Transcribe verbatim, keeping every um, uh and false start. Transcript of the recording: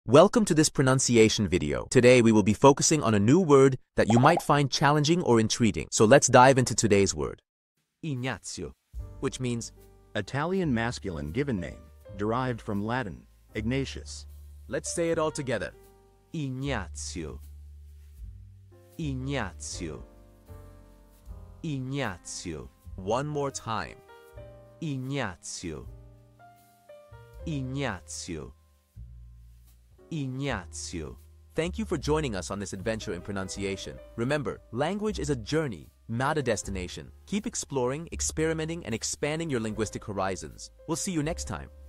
Welcome to this pronunciation video. Today we will be focusing on a new word that you might find challenging or intriguing. So let's dive into today's word. Ignazio, which means Italian masculine given name, derived from Latin, Ignatius. Let's say it all together. Ignazio, Ignazio, Ignazio, One more time. Ignazio, Ignazio, Ignazio. Thank you for joining us on this adventure in pronunciation. Remember, language is a journey, not a destination. Keep exploring, experimenting, and expanding your linguistic horizons. We'll see you next time.